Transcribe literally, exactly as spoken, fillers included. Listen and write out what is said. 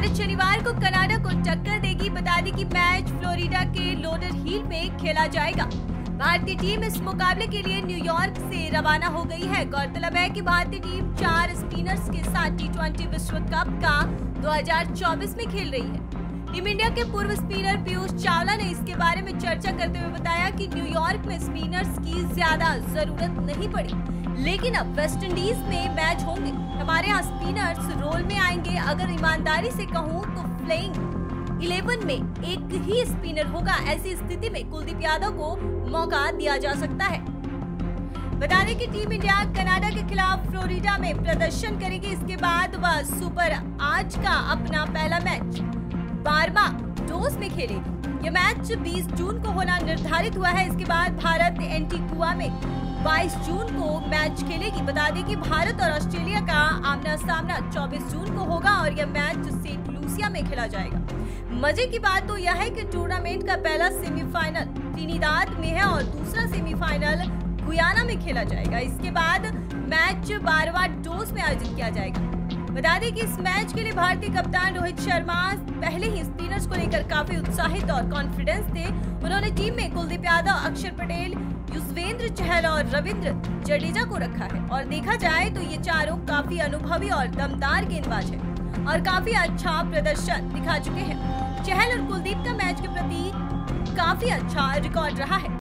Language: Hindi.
भारत शनिवार को कनाडा को टक्कर देगी। बता दें कि मैच फ्लोरिडा के लोडर हिल में खेला जाएगा। भारतीय टीम इस मुकाबले के लिए न्यूयॉर्क से रवाना हो गई है। गौरतलब है कि भारतीय टीम चार स्पिनर्स के साथ टी ट्वेंटी विश्व कप का दो हज़ार चौबीस में खेल रही है। टीम इंडिया के पूर्व स्पिनर पीयूष चावला ने इसके बारे में चर्चा करते हुए बताया कि न्यूयॉर्क में स्पिनर्स की ज्यादा जरूरत नहीं पड़ी, लेकिन अब वेस्ट इंडीज में मैच होंगे। हमारे यहाँ स्पिनर्स रोल में आएंगे। अगर ईमानदारी से कहूँ तो प्लेइंग इलेवन में एक ही स्पिनर होगा। ऐसी स्थिति में कुलदीप यादव को मौका दिया जा सकता है। बता दें कि टीम इंडिया कनाडा के खिलाफ फ्लोरिडा में प्रदर्शन करेगी। इसके बाद वह सुपर आज का अपना पहला मैच बारहवां डोज में खेलेगी। यह मैच बीस जून को होना निर्धारित हुआ है। इसके बाद भारत एंटीगुआ में बाईस जून को मैच खेलेगी। बता दें कि भारत और ऑस्ट्रेलिया का आमना सामना चौबीस जून को होगा और यह मैच सेंट लूसिया में खेला जाएगा। मजे की बात तो यह है कि टूर्नामेंट का पहला सेमीफाइनल त्रिनिदाद में है और दूसरा सेमीफाइनल गुयाना में खेला जाएगा। इसके बाद मैच बारहवां डोज में आयोजित किया जाएगा। बता दें कि इस मैच के लिए भारतीय कप्तान रोहित शर्मा पहले ही स्पिनर्स को लेकर काफी उत्साहित और कॉन्फिडेंस थे। उन्होंने टीम में कुलदीप यादव, अक्षर पटेल, युजवेंद्र चहल और रविंद्र जडेजा को रखा है। और देखा जाए तो ये चारों काफी अनुभवी और दमदार गेंदबाज हैं और काफी अच्छा प्रदर्शन दिखा चुके हैं। चहल और कुलदीप का मैच के प्रति काफी अच्छा रिकॉर्ड रहा है।